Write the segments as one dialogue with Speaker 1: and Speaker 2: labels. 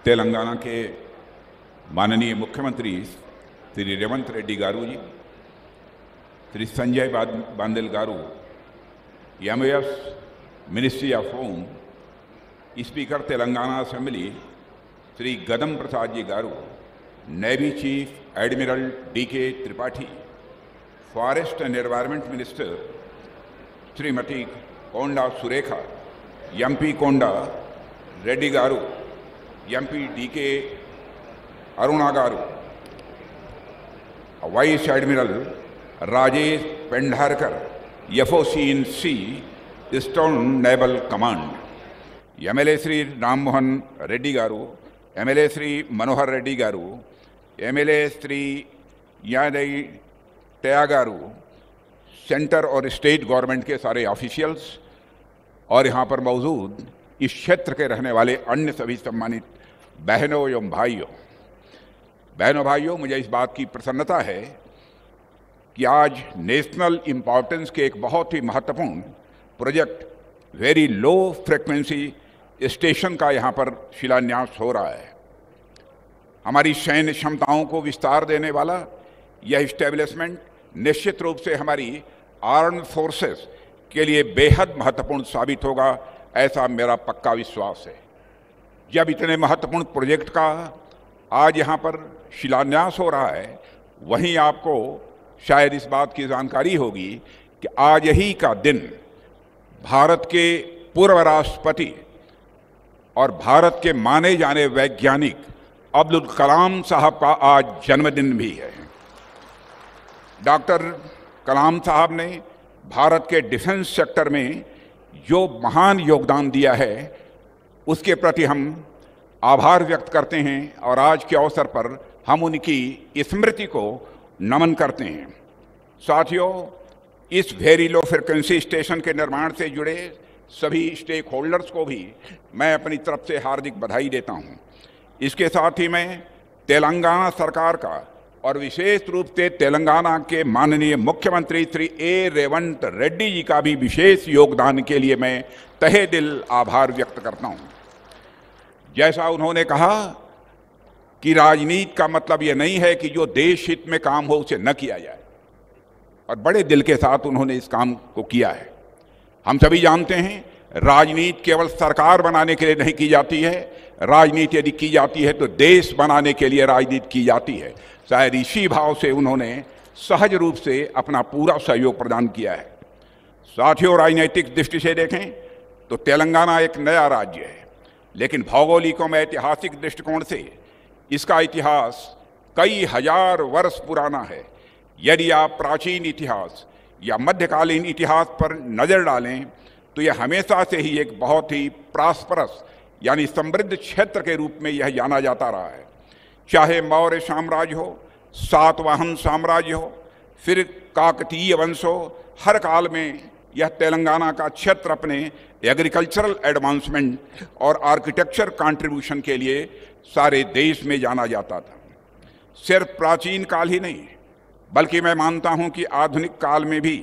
Speaker 1: तेलंगाना के माननीय मुख्यमंत्री Shri Revanth Reddy garu ji, Shri Sanjay Bandal garu, MOS ministry of home, speaker Telangana assembly Shri Gaddam Prasad ji garu, navy chief admiral DK Tripathi, forest and environment minister Shrimati Konda Surekha, MP Konda Reddy garu, MP DK Aruna garu, vice admiral Rajesh Pendharkar, FOC in C eastern naval command, MLA Shri Ram Mohan Reddy garu, MLA Shri Manohar Reddy garu, MLA Shri यादई टया garu, centre और state government के सारे officials और यहाँ पर मौजूद इस क्षेत्र के रहने वाले अन्य सभी सम्मानित बहनों एवं भाइयों, मुझे इस बात की प्रसन्नता है कि आज नेशनल इम्पॉर्टेंस के एक बहुत ही महत्वपूर्ण project very low frequency station का यहाँ पर शिलान्यास हो रहा है। हमारी सैन्य क्षमताओं को विस्तार देने वाला यह इस्टेब्लिशमेंट निश्चित रूप से हमारी आर्म्ड फोर्सेस के लिए बेहद महत्वपूर्ण साबित होगा, ऐसा मेरा पक्का विश्वास है। जब इतने महत्वपूर्ण प्रोजेक्ट का आज यहाँ पर शिलान्यास हो रहा है, वहीं आपको शायद इस बात की जानकारी होगी कि आज ही का दिन भारत के पूर्व राष्ट्रपति और भारत के माने जाने वैज्ञानिक अब्दुल कलाम साहब का आज जन्मदिन भी है। डॉक्टर कलाम साहब ने भारत के डिफेंस सेक्टर में जो महान योगदान दिया है, उसके प्रति हम आभार व्यक्त करते हैं और आज के अवसर पर हम उनकी स्मृति को नमन करते हैं। साथियों, इस वेरी लो फ्रिक्वेंसी स्टेशन के निर्माण से जुड़े सभी स्टेक होल्डर्स को भी मैं अपनी तरफ से हार्दिक बधाई देता हूं। इसके साथ ही मैं तेलंगाना सरकार का और विशेष रूप से तेलंगाना के माननीय मुख्यमंत्री श्री A. रेवंत रेड्डी जी का भी विशेष योगदान के लिए मैं तहे दिल आभार व्यक्त करता हूं। जैसा उन्होंने कहा कि राजनीति का मतलब ये नहीं है कि जो देश हित में काम हो उसे न किया जाए, और बड़े दिल के साथ उन्होंने इस काम को किया है। हम सभी जानते हैं राजनीति केवल सरकार बनाने के लिए नहीं की जाती है, राजनीति यदि की जाती है तो देश बनाने के लिए राजनीति की जाती है। शायद इसी भाव से उन्होंने सहज रूप से अपना पूरा सहयोग प्रदान किया है। साथियों, राजनीतिक दृष्टि से देखें तो तेलंगाना एक नया राज्य है, लेकिन भौगोलिक और ऐतिहासिक दृष्टिकोण से इसका इतिहास कई हजार वर्ष पुराना है। यदि आप प्राचीन इतिहास या मध्यकालीन इतिहास पर नज़र डालें तो यह हमेशा से ही एक बहुत ही प्रॉस्परस यानी समृद्ध क्षेत्र के रूप में यह जाना जाता रहा है। चाहे मौर्य साम्राज्य हो, सातवाहन साम्राज्य हो, फिर काकतीय वंश हो, हर काल में यह तेलंगाना का क्षेत्र अपने एग्रीकल्चरल एडवांसमेंट और आर्किटेक्चर कंट्रीब्यूशन के लिए सारे देश में जाना जाता था। सिर्फ प्राचीन काल ही नहीं, बल्कि मैं मानता हूं कि आधुनिक काल में भी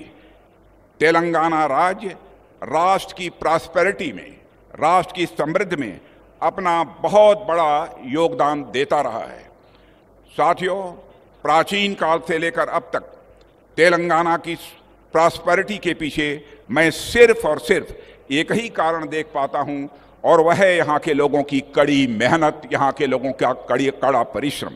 Speaker 1: तेलंगाना राज्य राष्ट्र की प्रॉस्पेरिटी में, राष्ट्र की समृद्धि में अपना बहुत बड़ा योगदान देता रहा है। साथियों, प्राचीन काल से लेकर अब तक तेलंगाना की प्रॉस्पेरिटी के पीछे मैं सिर्फ और सिर्फ एक ही कारण देख पाता हूं, और वह है यहाँ के लोगों की कड़ी मेहनत, यहाँ के लोगों का कड़ा परिश्रम।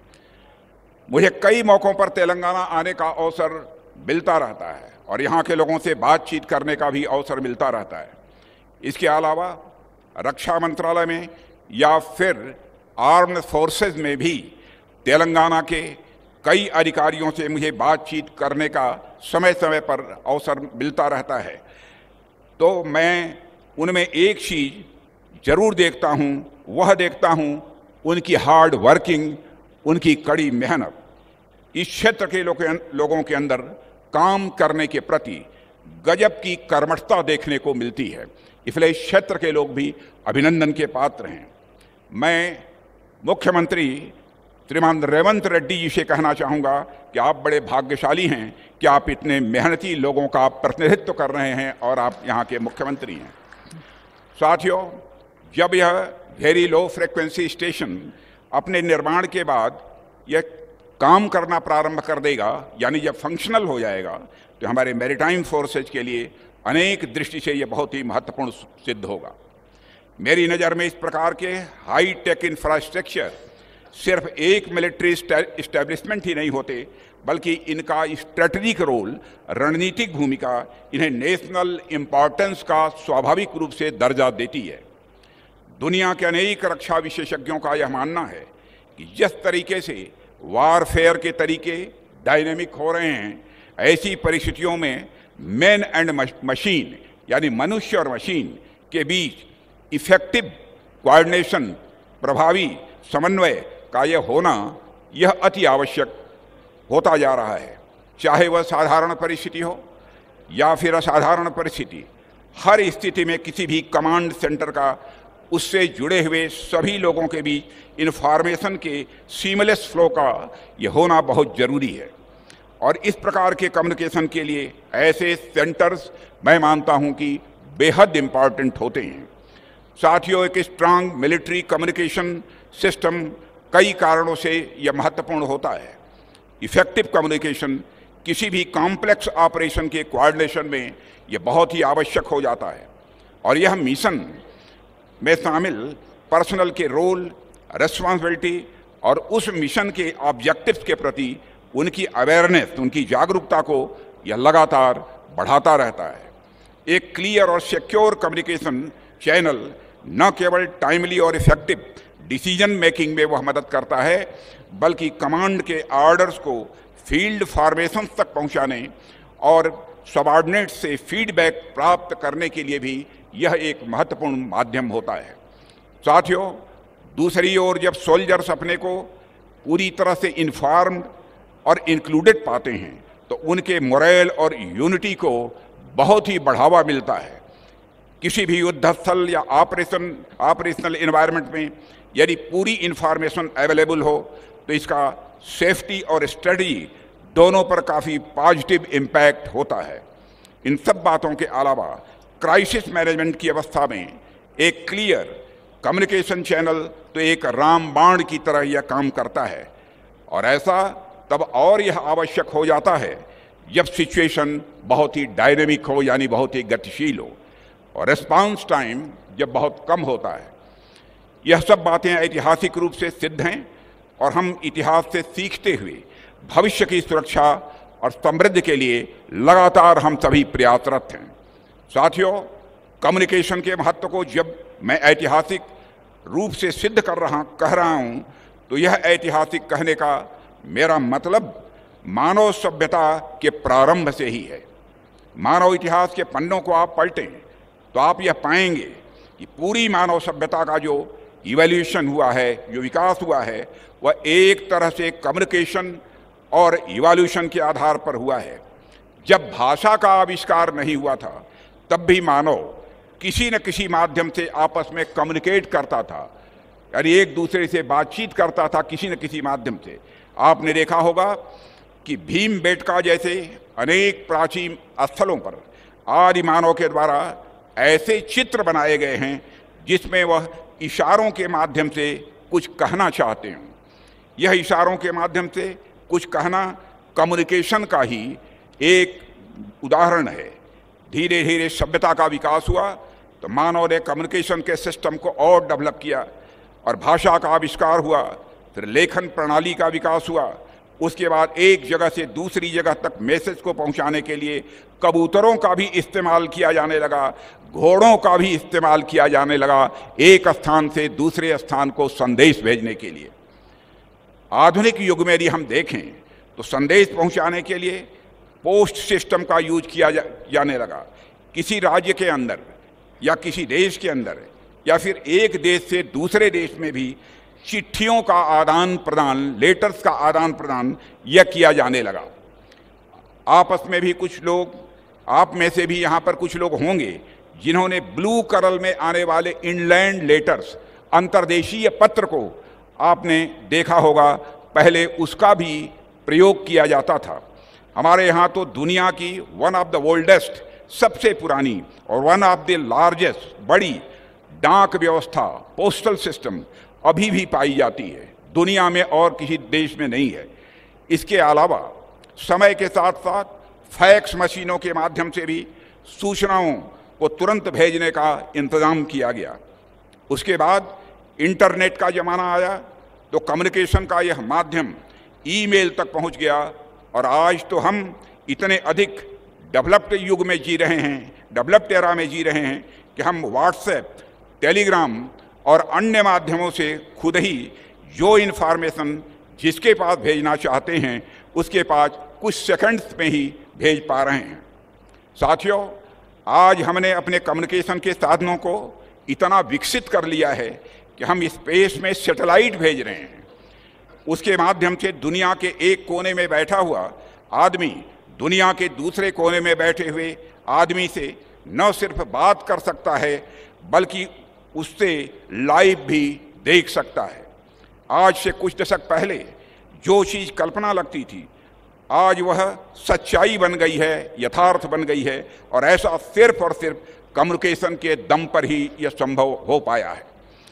Speaker 1: मुझे कई मौक़ों पर तेलंगाना आने का अवसर मिलता रहता है और यहाँ के लोगों से बातचीत करने का भी अवसर मिलता रहता है। इसके अलावा रक्षा मंत्रालय में या फिर आर्म्ड फोर्सेज में भी तेलंगाना के कई अधिकारियों से मुझे बातचीत करने का समय समय पर अवसर मिलता रहता है। तो मैं उनमें एक चीज़ जरूर देखता हूँ, वह देखता हूँ उनकी हार्ड वर्किंग, उनकी कड़ी मेहनत। इस क्षेत्र के लोगों के अंदर काम करने के प्रति गजब की कर्मठता देखने को मिलती है, इसलिए इस क्षेत्र के लोग भी अभिनंदन के पात्र हैं। मैं मुख्यमंत्री श्रीमान रेवंत रेड्डी जी से कहना चाहूँगा कि आप बड़े भाग्यशाली हैं कि आप इतने मेहनती लोगों का प्रतिनिधित्व कर रहे हैं और आप यहाँ के मुख्यमंत्री हैं। साथियों, जब यह वेरी लो फ्रिक्वेंसी स्टेशन अपने निर्माण के बाद यह काम करना प्रारंभ कर देगा, यानी जब फंक्शनल हो जाएगा, तो हमारे मैरीटाइम फोर्सेज के लिए अनेक दृष्टि से यह बहुत ही महत्वपूर्ण सिद्ध होगा। मेरी नज़र में इस प्रकार के हाई टेक इंफ्रास्ट्रक्चर सिर्फ एक मिलिट्री इस्टेब्लिशमेंट ही नहीं होते, बल्कि इनका स्ट्रेटजिक रोल, रणनीतिक भूमिका इन्हें नेशनल इम्पॉर्टेंस का स्वाभाविक रूप से दर्जा देती है। दुनिया के अनेक रक्षा विशेषज्ञों का यह मानना है कि जिस तरीके से वारफेयर के तरीके डायनेमिक हो रहे हैं, ऐसी परिस्थितियों में मैन एंड मशीन यानी मनुष्य और मशीन के बीच इफेक्टिव कोऑर्डिनेशन, प्रभावी समन्वय का यह होना यह अति आवश्यक होता जा रहा है। चाहे वह साधारण परिस्थिति हो या फिर असाधारण परिस्थिति, हर स्थिति में किसी भी कमांड सेंटर का उससे जुड़े हुए सभी लोगों के बीच इन्फॉर्मेशन के सीमलेस फ्लो का यह होना बहुत ज़रूरी है। और इस प्रकार के कम्युनिकेशन के लिए ऐसे सेंटर्स मैं मानता हूं कि बेहद इम्पॉर्टेंट होते हैं। साथियों, एक स्ट्रांग मिलिट्री कम्युनिकेशन सिस्टम कई कारणों से यह महत्वपूर्ण होता है। इफेक्टिव कम्युनिकेशन किसी भी कॉम्प्लेक्स ऑपरेशन के कोऑर्डिनेशन में यह बहुत ही आवश्यक हो जाता है, और यह मिशन में शामिल पर्सनल के रोल, रिस्पॉन्सिबिलिटी और उस मिशन के ऑब्जेक्टिव्स के प्रति उनकी अवेयरनेस, उनकी जागरूकता को यह लगातार बढ़ाता रहता है। एक क्लियर और सिक्योर कम्युनिकेशन चैनल न केवल टाइमली और इफेक्टिव डिसीजन मेकिंग में वह मदद करता है, बल्कि कमांड के ऑर्डर्स को फील्ड फॉर्मेशन तक पहुंचाने और सबऑर्डिनेट से फीडबैक प्राप्त करने के लिए भी यह एक महत्वपूर्ण माध्यम होता है। साथियों, दूसरी ओर जब सोल्जर्स अपने को पूरी तरह से इन्फॉर्म्ड और इंक्लूडेड पाते हैं, तो उनके मोरल और यूनिटी को बहुत ही बढ़ावा मिलता है। किसी भी युद्धस्थल या ऑपरेशनल एनवायरनमेंट में यदि पूरी इंफॉर्मेशन अवेलेबल हो, तो इसका सेफ्टी और स्ट्रेटजी दोनों पर काफ़ी पॉजिटिव इम्पैक्ट होता है। इन सब बातों के अलावा क्राइसिस मैनेजमेंट की अवस्था में एक क्लियर कम्युनिकेशन चैनल तो एक रामबाण की तरह यह काम करता है, और ऐसा तब और यह आवश्यक हो जाता है जब सिचुएशन बहुत ही डायनेमिक हो, यानी बहुत ही गतिशील हो, और रिस्पांस टाइम जब बहुत कम होता है। यह सब बातें ऐतिहासिक रूप से सिद्ध हैं, और हम इतिहास से सीखते हुए भविष्य की सुरक्षा और समृद्धि के लिए लगातार हम सभी प्रयासरत हैं। साथियों, कम्युनिकेशन के महत्व को जब मैं ऐतिहासिक रूप से सिद्ध कह रहा हूं, तो यह ऐतिहासिक कहने का मेरा मतलब मानव सभ्यता के प्रारंभ से ही है। मानव इतिहास के पन्नों को आप पलटें तो आप यह पाएंगे कि पूरी मानव सभ्यता का जो इवोल्यूशन हुआ है, जो विकास हुआ है, वह एक तरह से कम्युनिकेशन और इवोल्यूशन के आधार पर हुआ है। जब भाषा का आविष्कार नहीं हुआ था, तब भी मानव किसी न किसी माध्यम से आपस में कम्युनिकेट करता था, यानी एक दूसरे से बातचीत करता था किसी न किसी माध्यम से। आपने देखा होगा कि भीमबेटका जैसे अनेक प्राचीन स्थलों पर आदि मानव के द्वारा ऐसे चित्र बनाए गए हैं जिसमें वह इशारों के माध्यम से कुछ कहना चाहते हैं। यह इशारों के माध्यम से कुछ कहना कम्युनिकेशन का ही एक उदाहरण है। धीरे धीरे सभ्यता का विकास हुआ तो मानव ने कम्युनिकेशन के सिस्टम को और डेवलप किया, और भाषा का आविष्कार हुआ, फिर लेखन प्रणाली का विकास हुआ। उसके बाद एक जगह से दूसरी जगह तक मैसेज को पहुंचाने के लिए कबूतरों का भी इस्तेमाल किया जाने लगा, घोड़ों का भी इस्तेमाल किया जाने लगा, एक स्थान से दूसरे स्थान को संदेश भेजने के लिए। आधुनिक युग में यदि हम देखें तो संदेश पहुंचाने के लिए पोस्ट सिस्टम का यूज किया जाने लगा। किसी राज्य के अंदर या किसी देश के अंदर या फिर एक देश से दूसरे देश में भी चिट्ठियों का आदान प्रदान, लेटर्स का आदान प्रदान यह किया जाने लगा। आपस में भी कुछ लोग, आप में से भी यहाँ पर कुछ लोग होंगे जिन्होंने ब्लू कलर में आने वाले इनलैंड लेटर्स, अंतर्देशीय पत्र को आपने देखा होगा, पहले उसका भी प्रयोग किया जाता था। हमारे यहाँ तो दुनिया की वन ऑफ द ओल्डेस्ट, सबसे पुरानी और वन ऑफ द लार्जेस्ट, बड़ी डाक व्यवस्था, पोस्टल सिस्टम अभी भी पाई जाती है, दुनिया में और किसी देश में नहीं है। इसके अलावा समय के साथ साथ फैक्स मशीनों के माध्यम से भी सूचनाओं को तुरंत भेजने का इंतज़ाम किया गया। उसके बाद इंटरनेट का ज़माना आया तो कम्युनिकेशन का यह माध्यम ईमेल तक पहुंच गया, और आज तो हम इतने अधिक डेवलप्ड युग में जी रहे हैं, डेवलप्ड एरा में जी रहे हैं कि हम व्हाट्सएप, टेलीग्राम और अन्य माध्यमों से खुद ही जो इन्फॉर्मेशन जिसके पास भेजना चाहते हैं उसके पास कुछ सेकंड्स में ही भेज पा रहे हैं। साथियों, आज हमने अपने कम्युनिकेशन के साधनों को इतना विकसित कर लिया है कि हम स्पेस में सैटेलाइट भेज रहे हैं। उसके माध्यम से दुनिया के एक कोने में बैठा हुआ आदमी दुनिया के दूसरे कोने में बैठे हुए आदमी से न सिर्फ बात कर सकता है बल्कि उससे लाइव भी देख सकता है। आज से कुछ दशक पहले जो चीज़ कल्पना लगती थी आज वह सच्चाई बन गई है, यथार्थ बन गई है, और ऐसा सिर्फ और सिर्फ कम्युनिकेशन के दम पर ही यह संभव हो पाया है।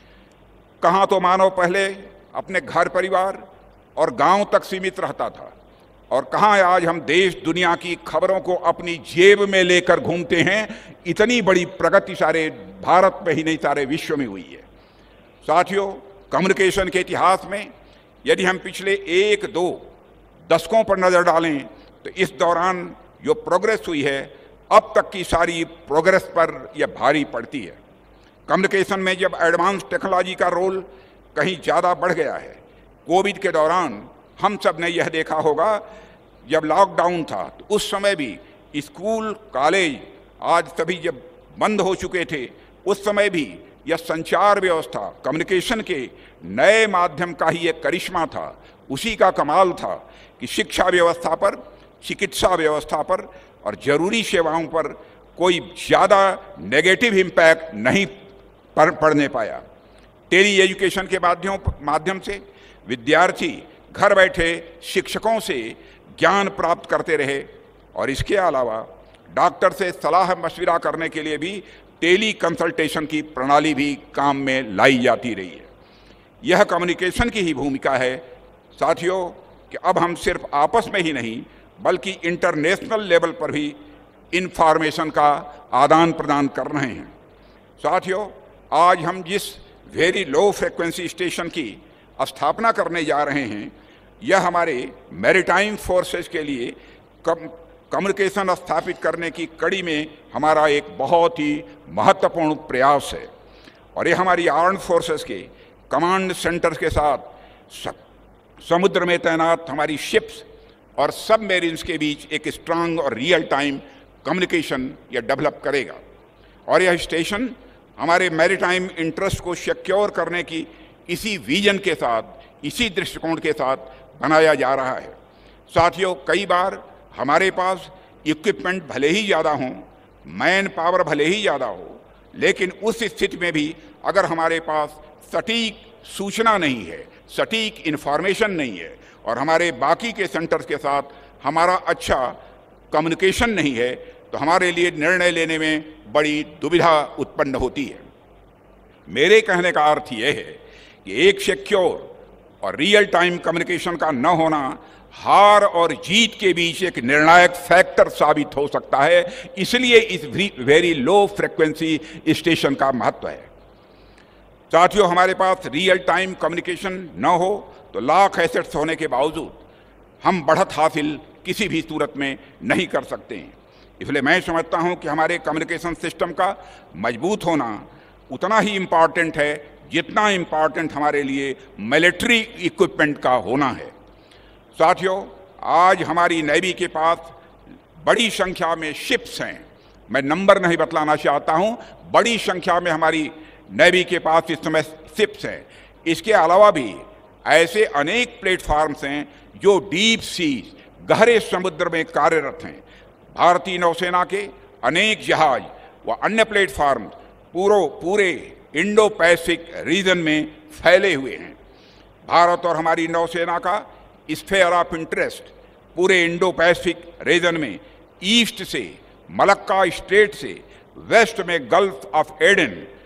Speaker 1: कहाँ तो मानव पहले अपने घर परिवार और गांव तक सीमित रहता था, और कहाँ आज हम देश दुनिया की खबरों को अपनी जेब में लेकर घूमते हैं। इतनी बड़ी प्रगति सारे भारत में ही नहीं सारे विश्व में हुई है। साथियों, कम्युनिकेशन के इतिहास में यदि हम पिछले 1-2 दशकों पर नज़र डालें तो इस दौरान जो प्रोग्रेस हुई है अब तक की सारी प्रोग्रेस पर यह भारी पड़ती है। कम्युनिकेशन में जब एडवांस टेक्नोलॉजी का रोल कहीं ज़्यादा बढ़ गया है। कोविड के दौरान हम सब ने यह देखा होगा, जब लॉकडाउन था तो उस समय भी स्कूल, कॉलेज आज सभी जब बंद हो चुके थे, उस समय भी यह संचार व्यवस्था, कम्युनिकेशन के नए माध्यम का ही एक करिश्मा था। उसी का कमाल था कि शिक्षा व्यवस्था पर, चिकित्सा व्यवस्था पर और ज़रूरी सेवाओं पर कोई ज़्यादा नेगेटिव इम्पैक्ट नहीं पड़ने पाया। टेली एजुकेशन के माध्यम से विद्यार्थी घर बैठे शिक्षकों से ज्ञान प्राप्त करते रहे, और इसके अलावा डॉक्टर से सलाह मशविरा करने के लिए भी टेली कंसल्टेशन की प्रणाली भी काम में लाई जाती रही है। यह कम्युनिकेशन की ही भूमिका है साथियों कि अब हम सिर्फ आपस में ही नहीं बल्कि इंटरनेशनल लेवल पर भी इंफॉर्मेशन का आदान प्रदान कर रहे हैं। साथियों, आज हम जिस वेरी लो फ्रिक्वेंसी स्टेशन की स्थापना करने जा रहे हैं, यह हमारे मैरीटाइम फोर्सेस के लिए कम्युनिकेशन स्थापित करने की कड़ी में हमारा एक बहुत ही महत्वपूर्ण प्रयास है, और ये हमारी आर्म्ड फोर्सेस के कमांड सेंटर्स के साथ समुद्र में तैनात हमारी शिप्स और सबमरीन्स के बीच एक स्ट्रांग और रियल टाइम कम्युनिकेशन यह डेवलप करेगा, और यह स्टेशन हमारे मैरीटाइम इंटरेस्ट को सिक्योर करने की इसी विजन के साथ, इसी दृष्टिकोण के साथ बनाया जा रहा है। साथियों, कई बार हमारे पास इक्विपमेंट भले ही ज़्यादा हों, मैन पावर भले ही ज़्यादा हो, लेकिन उस स्थिति में भी अगर हमारे पास सटीक सूचना नहीं है, सटीक इन्फॉर्मेशन नहीं है, और हमारे बाकी के सेंटर्स के साथ हमारा अच्छा कम्युनिकेशन नहीं है, तो हमारे लिए निर्णय लेने में बड़ी दुविधा उत्पन्न होती है। मेरे कहने का अर्थ यह है कि एक सिक्योर और रियल टाइम कम्युनिकेशन का न होना हार और जीत के बीच एक निर्णायक फैक्टर साबित हो सकता है। इसलिए इस वेरी लो फ्रिक्वेंसी स्टेशन का महत्व है। साथियों, हमारे पास रियल टाइम कम्युनिकेशन न हो तो लाख एसेट्स होने के बावजूद हम बढ़त हासिल किसी भी सूरत में नहीं कर सकते हैं। इसलिए मैं समझता हूं कि हमारे कम्युनिकेशन सिस्टम का मजबूत होना उतना ही इम्पॉर्टेंट है जितना इम्पॉर्टेंट हमारे लिए मिलिट्री इक्विपमेंट का होना है। साथियों, आज हमारी नेवी के पास बड़ी संख्या में शिप्स हैं। मैं नंबर नहीं बतलाना चाहता हूं, बड़ी संख्या में हमारी नेवी के पास इस समय शिप्स हैं। इसके अलावा भी ऐसे अनेक प्लेटफॉर्म्स हैं जो डीप सी, गहरे समुद्र में कार्यरत हैं। भारतीय नौसेना के अनेक जहाज व अन्य प्लेटफॉर्म पूरे इंडो पैसिफिक रीजन में फैले हुए हैं। भारत और हमारी नौसेना का स्फीयर ऑफ इंटरेस्ट पूरे इंडो पैसिफिक रीजन में ईस्ट से मलक्का स्ट्रेट से वेस्ट में गल्फ ऑफ एडन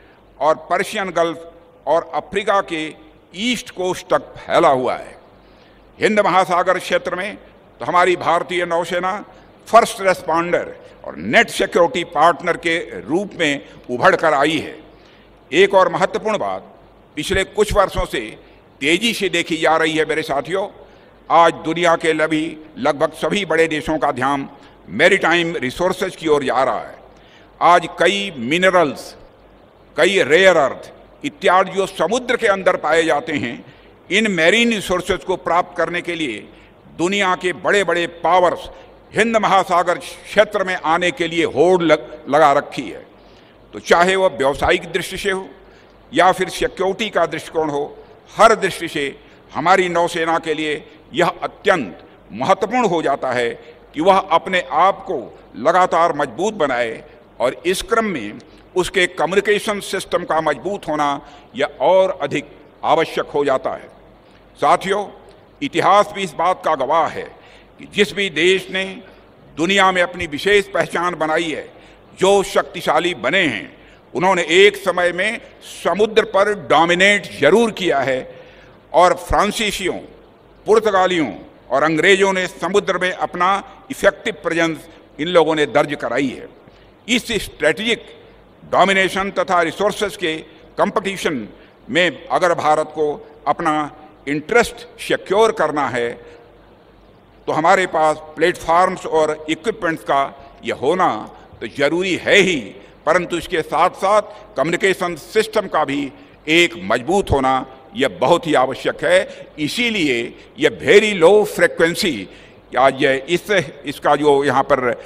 Speaker 1: और पर्शियन गल्फ और अफ्रीका के ईस्ट कोस्ट तक फैला हुआ है। हिंद महासागर क्षेत्र में तो हमारी भारतीय नौसेना फर्स्ट रेस्पॉन्डर और नेट सिक्योरिटी पार्टनर के रूप में उभर कर आई है। एक और महत्वपूर्ण बात पिछले कुछ वर्षों से तेजी से देखी जा रही है मेरे साथियों, आज दुनिया के लगभग सभी बड़े देशों का ध्यान मैरीटाइम रिसोर्सेज की ओर जा रहा है। आज कई मिनरल्स, कई रेयर अर्थ इत्यादि जो समुद्र के अंदर पाए जाते हैं, इन मैरीन रिसोर्सेज को प्राप्त करने के लिए दुनिया के बड़े बड़े पावर्स हिंद महासागर क्षेत्र में आने के लिए होड़ लगा रखी है। तो चाहे वह व्यावसायिक दृष्टि से हो या फिर सिक्योरिटी का दृष्टिकोण हो, हर दृष्टि से हमारी नौसेना के लिए यह अत्यंत महत्वपूर्ण हो जाता है कि वह अपने आप को लगातार मजबूत बनाए और इस क्रम में उसके कम्युनिकेशन सिस्टम का मजबूत होना यह और अधिक आवश्यक हो जाता है। साथियों, इतिहास भी इस बात का गवाह है कि जिस भी देश ने दुनिया में अपनी विशेष पहचान बनाई है, जो शक्तिशाली बने हैं, उन्होंने एक समय में समुद्र पर डोमिनेट जरूर किया है और फ्रांसीसियों, पुर्तगालियों और अंग्रेजों ने समुद्र में अपना इफेक्टिव प्रेजेंस इन लोगों ने दर्ज कराई है। इस स्ट्रेटेजिक डोमिनेशन तथा रिसोर्सेज के कंपटीशन में अगर भारत को अपना इंटरेस्ट सिक्योर करना है तो हमारे पास प्लेटफॉर्म्स और इक्विपमेंट्स का यह होना तो जरूरी है ही, परंतु इसके साथ साथ कम्युनिकेशन सिस्टम का भी एक मजबूत होना यह बहुत ही आवश्यक है। इसीलिए यह वेरी लो फ्रिक्वेंसी आज इसका जो यहाँ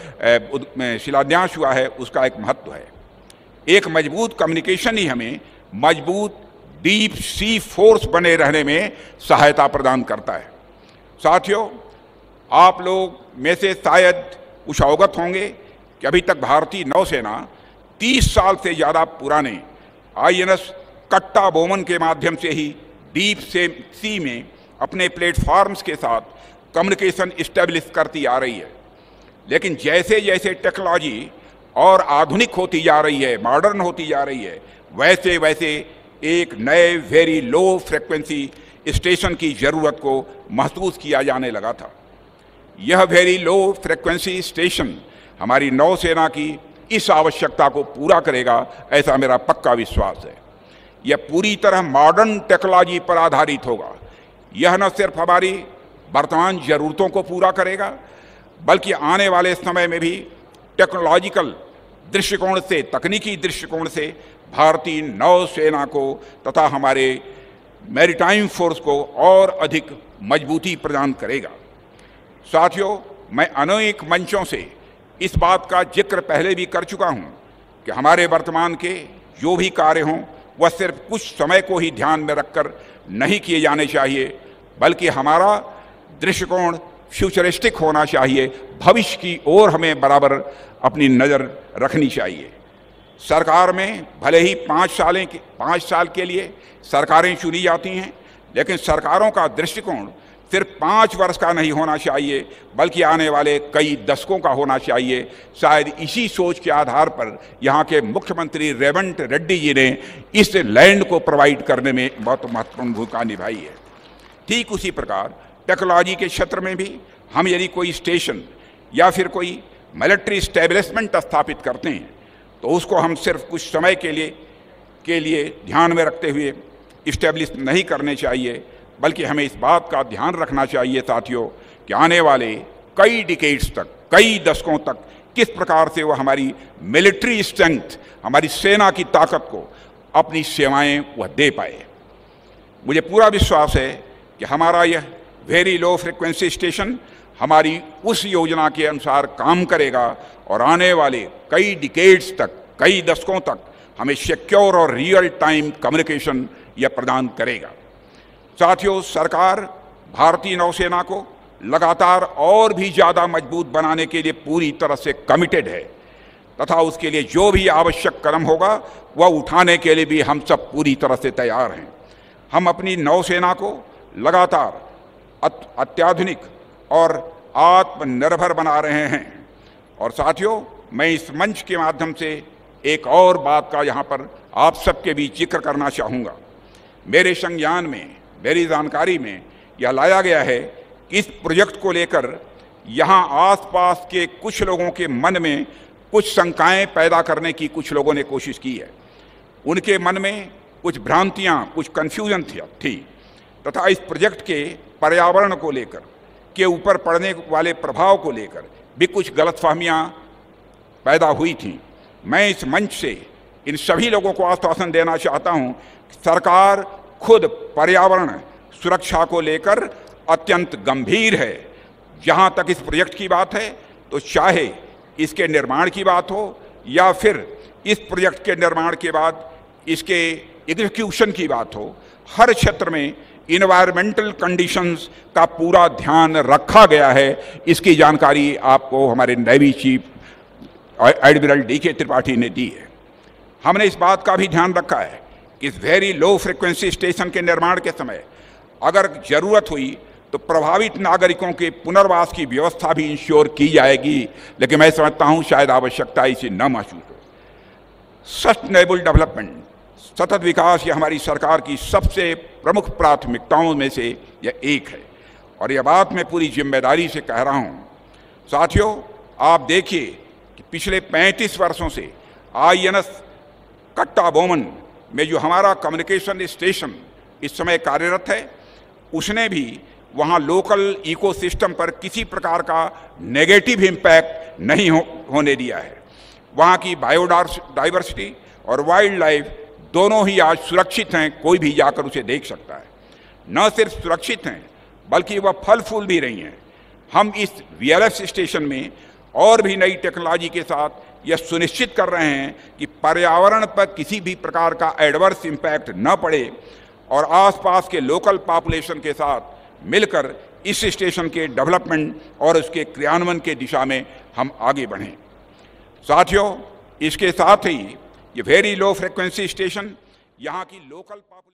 Speaker 1: पर शिलान्यास हुआ है उसका एक महत्व है। एक मजबूत कम्युनिकेशन ही हमें मजबूत डीप सी फोर्स बने रहने में सहायता प्रदान करता है। साथियों, आप लोग में से शायद कुछ अवगत होंगे कि अभी तक भारतीय नौसेना 30 साल से ज़्यादा पुराने INS कट्टा बोमन के माध्यम से ही डीप सी में अपने प्लेटफॉर्म्स के साथ कम्युनिकेशन इस्टेब्लिश करती आ रही है। लेकिन जैसे जैसे टेक्नोलॉजी और आधुनिक होती जा रही है, मॉडर्न होती जा रही है, वैसे वैसे एक नए वेरी लो फ्रिक्वेंसी स्टेशन की ज़रूरत को महसूस किया जाने लगा था। यह वेरी लो फ्रिक्वेंसी स्टेशन हमारी नौसेना की इस आवश्यकता को पूरा करेगा, ऐसा मेरा पक्का विश्वास है। यह पूरी तरह मॉडर्न टेक्नोलॉजी पर आधारित होगा। यह न सिर्फ हमारी वर्तमान ज़रूरतों को पूरा करेगा, बल्कि आने वाले समय में भी टेक्नोलॉजिकल दृष्टिकोण से, तकनीकी दृष्टिकोण से भारतीय नौसेना को तथा हमारे मैरीटाइम फोर्स को और अधिक मजबूती प्रदान करेगा। साथियों, मैं अनेक मंचों से इस बात का जिक्र पहले भी कर चुका हूं कि हमारे वर्तमान के जो भी कार्य हों वह सिर्फ कुछ समय को ही ध्यान में रखकर नहीं किए जाने चाहिए, बल्कि हमारा दृष्टिकोण फ्यूचरिस्टिक होना चाहिए। भविष्य की ओर हमें बराबर अपनी नज़र रखनी चाहिए। सरकार में भले ही 5 साल के लिए सरकारें चुनी जाती हैं, लेकिन सरकारों का दृष्टिकोण सिर्फ 5 वर्ष का नहीं होना चाहिए, बल्कि आने वाले कई दशकों का होना चाहिए। शायद इसी सोच के आधार पर यहाँ के मुख्यमंत्री रेवंत रेड्डी जी ने इस लैंड को प्रोवाइड करने में बहुत महत्वपूर्ण भूमिका निभाई है। ठीक उसी प्रकार टेक्नोलॉजी के क्षेत्र में भी हम यदि कोई स्टेशन या फिर कोई मिलिट्री इस्टेब्लिशमेंट स्थापित करते हैं तो उसको हम सिर्फ कुछ समय के लिए ध्यान में रखते हुए इस्टेब्लिश नहीं करने चाहिए, बल्कि हमें इस बात का ध्यान रखना चाहिए साथियों कि आने वाले कई डिकेड्स तक, कई दशकों तक किस प्रकार से वह हमारी मिलिट्री स्ट्रेंथ, हमारी सेना की ताकत को अपनी सेवाएं वह दे पाए। मुझे पूरा विश्वास है कि हमारा यह वेरी लो फ्रिक्वेंसी स्टेशन हमारी उस योजना के अनुसार काम करेगा और आने वाले कई डिकेड्स तक, कई दशकों तक हमें सिक्योर और रियल टाइम कम्युनिकेशन यह प्रदान करेगा। साथियों, सरकार भारतीय नौसेना को लगातार और भी ज़्यादा मजबूत बनाने के लिए पूरी तरह से कमिटेड है तथा उसके लिए जो भी आवश्यक कदम होगा वह उठाने के लिए भी हम सब पूरी तरह से तैयार हैं। हम अपनी नौसेना को लगातार अत्याधुनिक और आत्मनिर्भर बना रहे हैं। और साथियों, मैं इस मंच के माध्यम से एक और बात का यहाँ पर आप सबके बीच जिक्र करना चाहूँगा। मेरे संज्ञान में, मेरी जानकारी में यह लाया गया है कि इस प्रोजेक्ट को लेकर यहाँ आसपास के कुछ लोगों के मन में कुछ शंकाएं पैदा करने की कुछ लोगों ने कोशिश की है। उनके मन में कुछ भ्रांतियाँ, कुछ कन्फ्यूजन थी तथा इस प्रोजेक्ट के पर्यावरण को लेकर के ऊपर पड़ने वाले प्रभाव को लेकर भी कुछ गलतफहमियाँ पैदा हुई थी। मैं इस मंच से इन सभी लोगों को आश्वासन देना चाहता हूँ कि सरकार खुद पर्यावरण सुरक्षा को लेकर अत्यंत गंभीर है। जहाँ तक इस प्रोजेक्ट की बात है तो चाहे इसके निर्माण की बात हो या फिर इस प्रोजेक्ट के निर्माण के बाद इसके एग्जीक्यूशन की बात हो, हर क्षेत्र में इन्वायरमेंटल कंडीशंस का पूरा ध्यान रखा गया है। इसकी जानकारी आपको हमारे navy chief admiral D K. Tripathi ने दी है। हमने इस बात का भी ध्यान रखा है कि इस वेरी लो फ्रिक्वेंसी स्टेशन के निर्माण के समय अगर ज़रूरत हुई तो प्रभावित नागरिकों के पुनर्वास की व्यवस्था भी इंश्योर की जाएगी, लेकिन मैं समझता हूँ शायद आवश्यकता इसे न महसूस हो। सस्टेनेबल डेवलपमेंट, सतत विकास, ये हमारी सरकार की सबसे प्रमुख प्राथमिकताओं में से यह एक है और यह बात मैं पूरी जिम्मेदारी से कह रहा हूँ। साथियों, आप देखिए कि पिछले 35 वर्षों से INS कट्टाबोमन में जो हमारा कम्युनिकेशन स्टेशन इस समय कार्यरत है, उसने भी वहाँ लोकल इकोसिस्टम पर किसी प्रकार का नेगेटिव इम्पैक्ट नहीं होने दिया है। वहाँ की बायोडाइवर्सिटी और वाइल्ड लाइफ दोनों ही आज सुरक्षित हैं, कोई भी जाकर उसे देख सकता है। न सिर्फ सुरक्षित हैं बल्कि वह फल फूल भी रही हैं। हम इस VLF स्टेशन में और भी नई टेक्नोलॉजी के साथ यह सुनिश्चित कर रहे हैं कि पर्यावरण पर किसी भी प्रकार का एडवर्स इम्पैक्ट न पड़े और आसपास के लोकल पॉपुलेशन के साथ मिलकर इस स्टेशन के डेवलपमेंट और उसके क्रियान्वयन के दिशा में हम आगे बढ़ें। साथियों, इसके साथ ही ये वेरी लो फ्रिक्वेंसी स्टेशन यहाँ की लोकल